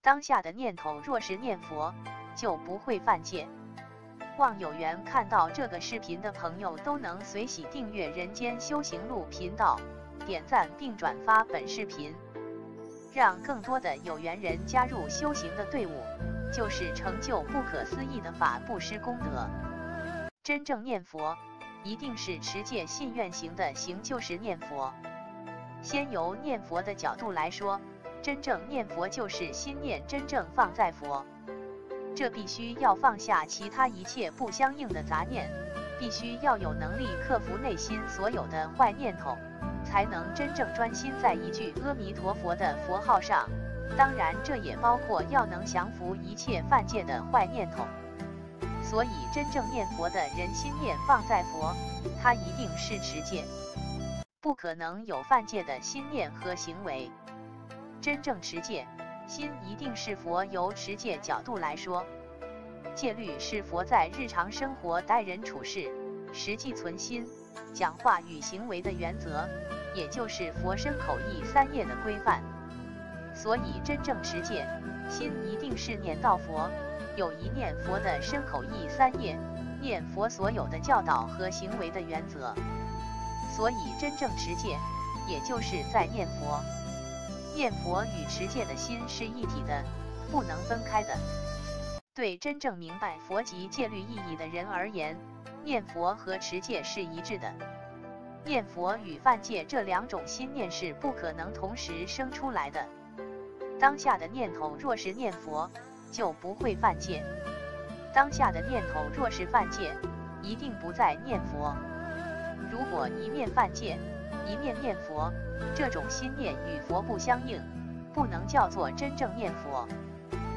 当下的念头若是念佛，就不会犯戒。望有缘看到这个视频的朋友都能随喜订阅人间修行路频道，点赞并转发本视频，让更多的有缘人加入修行的队伍，就是成就不可思议的法布施功德。真正念佛，一定是持戒信愿行的行，就是念佛。先由念佛的角度来说，真正念佛就是心念真正放在佛，这必须要放下其他一切不相应的杂念，必须要有能力克服内心所有的坏念头，才能真正专心在一句阿弥陀佛的佛号上。当然，这也包括要能降服一切犯戒的坏念头。所以，真正念佛的人心念放在佛，他一定是持戒，不可能有犯戒的心念和行为。真正持戒，心一定是佛。由持戒角度来说，戒律是佛在日常生活待人处事、实际存心、讲话与行为的原则，也就是佛身口意三业的规范。所以真正持戒，心一定是念到佛，有一念佛的身口意三业，念佛所有的教导和行为的原则。所以真正持戒，也就是在念佛。念佛与持戒的心是一体的，不能分开的。对真正明白佛及戒律意义的人而言，念佛和持戒是一致的。念佛与犯戒这两种心念是不可能同时生出来的。当下的念头若是念佛，就不会犯戒；当下的念头若是犯戒，一定不再念佛。如果一面犯戒，一面念佛，这种心念与佛不相应，不能叫做真正念佛。